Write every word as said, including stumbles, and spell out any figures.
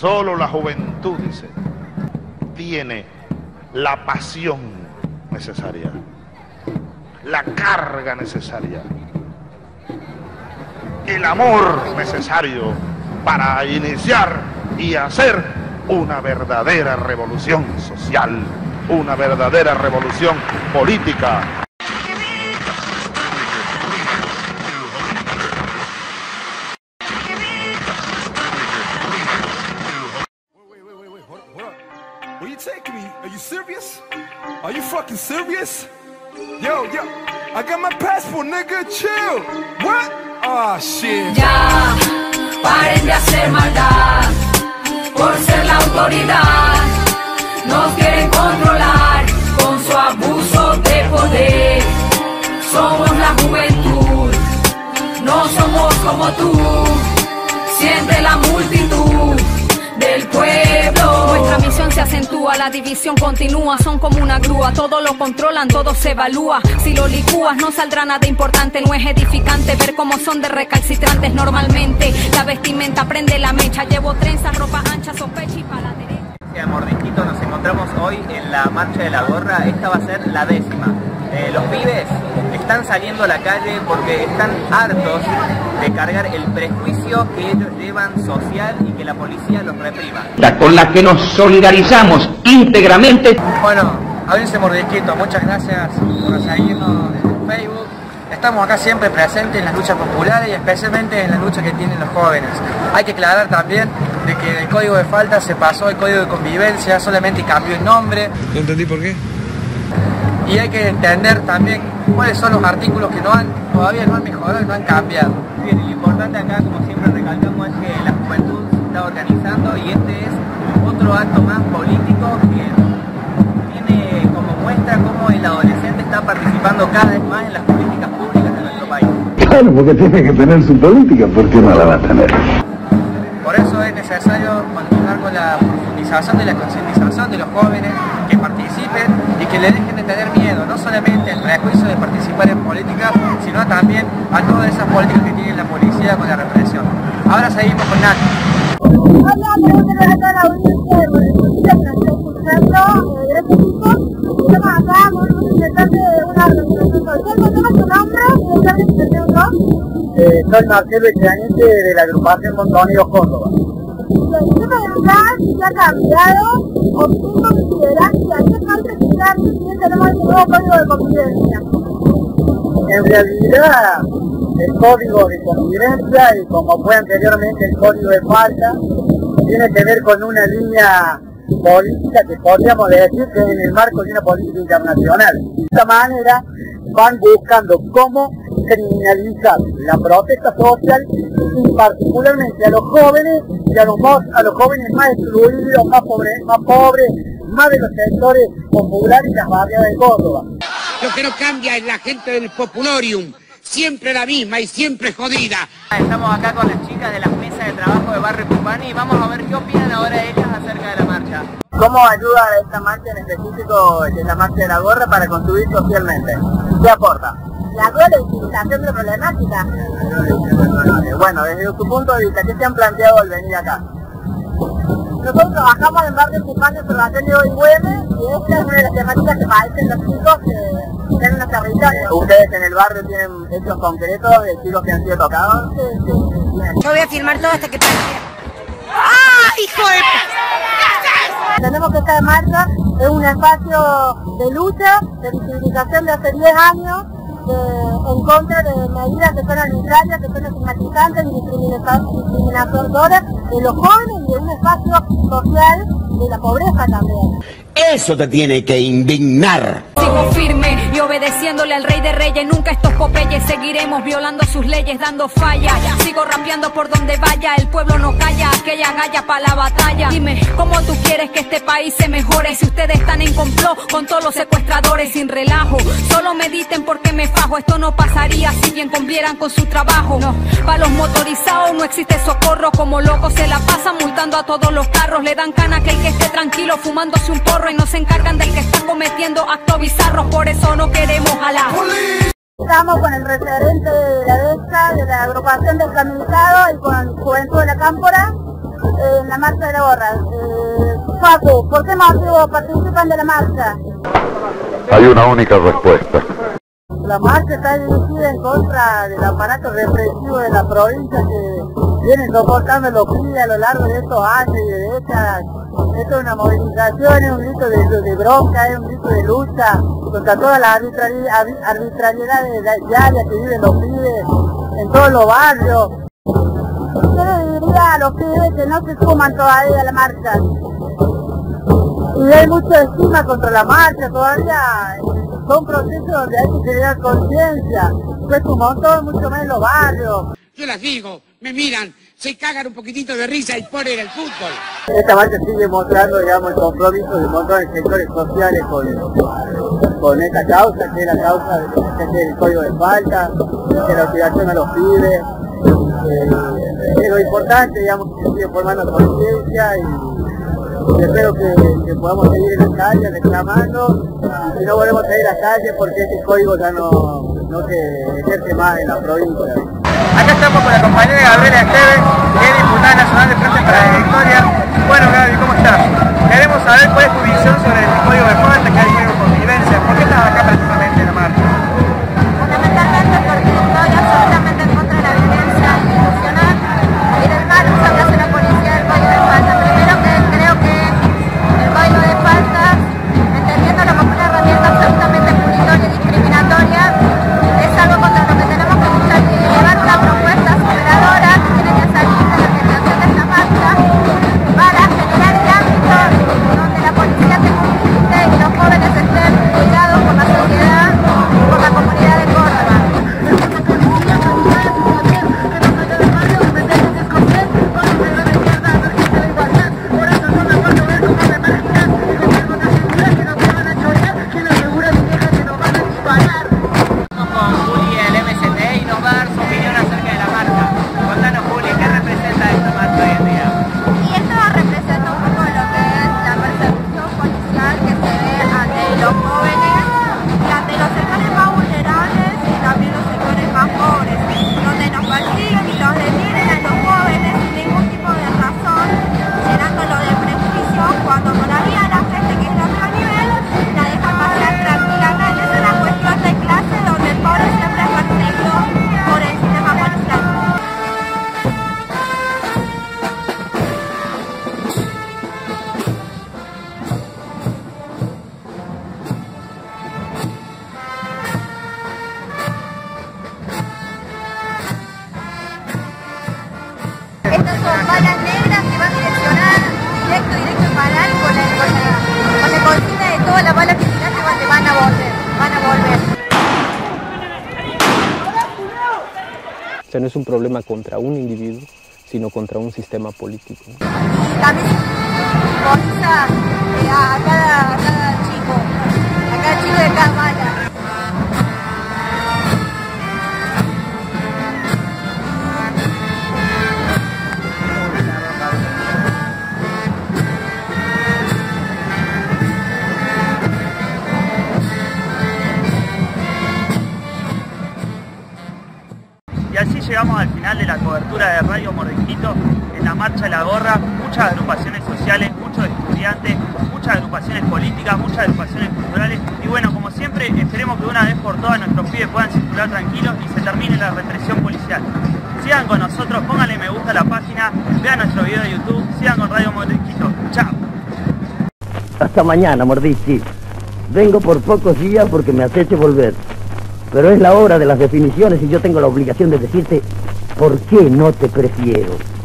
Solo la juventud, dice, tiene la pasión necesaria, la carga necesaria, el amor necesario para iniciar y hacer una verdadera revolución social, una verdadera revolución política. Where you taking me? Are you serious? Are you fucking serious? Yo, yo, I got my passport, nigga, chill. What? Oh, shit. Ya, paren de hacer maldad, por ser la autoridad. Nos quieren controlar con su abuso de poder. Somos la juventud, no somos como tú. Siente la multitud del pueblo. Nuestra misión se acentúa, la división continúa. Son como una grúa, todo lo controlan, todo se evalúa. Si lo licúas no saldrá nada importante. No es edificante ver cómo son de recalcitrantes normalmente. La vestimenta prende la mecha. Llevo trenzas, ropa ancha, sospecha y para la derecha. De Mordisquito nos encontramos hoy en la marcha de la gorra. Esta va a ser la décima. Eh, los pibes están saliendo a la calle porque están hartos de cargar el prejuicio que ellos llevan social y que la policía los reprima. Con la que nos solidarizamos íntegramente. Bueno, avísense Mordisquito, muchas gracias por seguirnos en Facebook. Estamos acá siempre presentes en las luchas populares y especialmente en las luchas que tienen los jóvenes. Hay que aclarar también de que el código de falta se pasó al código de convivencia, solamente cambió el nombre. No entendí por qué. Y hay que entender también cuáles son los artículos que no han, todavía no han mejorado y no han cambiado. Bien, y lo importante acá, como siempre recalcamos, es que la juventud se está organizando y este es otro acto más político que tiene como muestra cómo el adolescente está participando cada vez más en las políticas públicas de nuestro país. Claro, porque tiene que tener su política, ¿por qué no la va a tener? Por eso es necesario continuar con la profundización de la concientización de los jóvenes, que participen y que le dejen de tener miedo, no solamente el prejuicio de participar en política, sino también a todas esas políticas que tiene la policía con la represión. Ahora seguimos con Nati. Hola, queremos saludar a toda la audiencia de Mordisquito que nos está escuchando. Gracias, chicos. Estamos acá, muy representantes de una organización social. ¿Cómo es tu nombre? ¿De qué organización sos? Eh, soy Marcelo Echaniente de la agrupación Montoneros Córdoba. ¿Qué pensás que ha cambiado o qué considerás que hay que precisar si tenemos este nuevo código de convivencia? En realidad, el código de convivencia, y como fue anteriormente el código de falta, tiene que ver con una línea política que podríamos decir que es en el marco de una política internacional. De esta manera van buscando cómo criminalizar la protesta social y particularmente a los jóvenes y a los, a los jóvenes más excluidos, más pobres, más pobres, más de los sectores populares y las barriadas de Córdoba. Lo que no cambia es la gente del Populorium, siempre la misma y siempre jodida. Estamos acá con las chicas de las mesas de trabajo de Barrio Cupani y vamos a ver qué opinan ahora ellas acerca de la marcha. ¿Cómo ayuda esta marcha en específico, de la marcha de la gorra, para construir socialmente? ¿Qué aporta? La visibilización de la problemática. Bueno, desde su punto de vista, ¿qué se han planteado al venir acá? Nosotros trabajamos en Barrio Cupani, Observación de Güemes, y esta es una de las temáticas que padecen los chicos que tienen una territorio. ¿Ustedes en el barrio tienen hechos concretos de chicos que han sido tocados? Sí, sí, sí. Yo voy a filmar todo hasta que pase. ¡Ah, hijo de... Tenemos que esta marcha es un espacio de lucha, de visibilización de hace diez años, de, en contra de medidas que son arbitrarias, que son estigmatizantes y discriminatorias de los jóvenes y de un espacio social de la pobreza también. Eso te tiene que indignar. Sigo firme y obedeciéndole al rey de reyes. Nunca estos popeyes seguiremos violando sus leyes, dando falla. Sigo rapeando por donde vaya, el pueblo no calla. Aquella galla pa' la batalla. Dime, ¿cómo tú quieres que este país se mejore? Si ustedes están en complot con todos los secuestradores sin relajo. Solo mediten porque me fajo. Esto no pasaría si bien cumplieran con su trabajo. No, pa' los motorizados no existe socorro. Como locos se la pasan multando a todos los carros. Le dan cana a aquel que esté tranquilo fumándose un porro y no se encargan del que está cometiendo actos bizarros. Por eso no queremos a la... Estamos con el referente de la D E S C A, de la agrupación descaminizado y con Juventud de la Cámpora. eh, en la marcha de la gorra. Eh, Paco, ¿por qué motivo participan de la marcha? Hay una única respuesta. La marcha está dirigida en contra del aparato represivo de la provincia que viene soportando los pibes a lo largo de estos años y de décadas. Esto es una movilización, es un grito de, de bronca, es un grito de lucha contra toda la arbitrariedad, arbitrariedad diaria que viven los pibes en todos los barrios. Yo le diría a los pibes que no se suman todavía a la marcha. Y hay mucha estima contra la marcha, todavía son procesos donde hay que generar conciencia. Cuesta un montón, mucho más en los barrios. Yo las digo, me miran, se cagan un poquitito de risa y ponen el fútbol. Esta marcha sigue mostrando, digamos, el compromiso de un montón de sectores sociales con, con esta causa, que es la causa del código de falta, de la obligación a los pibes. Eh, es lo importante, digamos, que se sigue formando conciencia y y espero que, que podamos seguir en las calles reclamando y si no volvemos a ir a las calles porque este código ya no, no se ejerce más en la provincia. Acá estamos con la compañera Gabriela Esteves, que es diputada nacional de Frente para la Victoria. Bueno, Gaby, ¿cómo estás? Queremos saber cuál es tu visión sobre el código de falta que hay en convivencia. ¿Por qué estás acá precisamente en la marcha? Fundamentalmente porque estoy absolutamente en contra de la violencia institucional y del mal uso que hace la policía del código de falta. Primero que creo que el código de faltas, entendiéndolo como una herramienta absolutamente punitoria y discriminatoria, es algo contra lo que tenemos que luchar y llevar una propuesta superadora que tiene que salir de la organización de esta marcha para generar el ámbito donde la policía tenga un límite y los jóvenes estén cuidados por la sociedad y por la comunidad de Córdoba. Estas son balas negras que van a direccionar directo, directo y parar con la, con la, con la consigna de todas las balas que tiran que van, van a volver, van a volver. O sea, no es un problema contra un individuo, sino contra un sistema político. Y también cotiza eh, a, cada, a cada chico, a cada chico de cada bala. Y así llegamos al final de la cobertura de Radio Mordisquito en la Marcha de la Gorra. Muchas agrupaciones sociales, muchos estudiantes, muchas agrupaciones políticas, muchas agrupaciones culturales. Y bueno, como siempre, esperemos que de una vez por todas nuestros pibes puedan circular tranquilos y se termine la represión policial. Sigan con nosotros, pónganle me gusta a la página, vean nuestro video de YouTube, sigan con Radio Mordisquito. ¡Chao! Hasta mañana, Mordisqui. Vengo por pocos días porque me aceche volver. Pero es la hora de las definiciones y yo tengo la obligación de decirte por qué no te prefiero.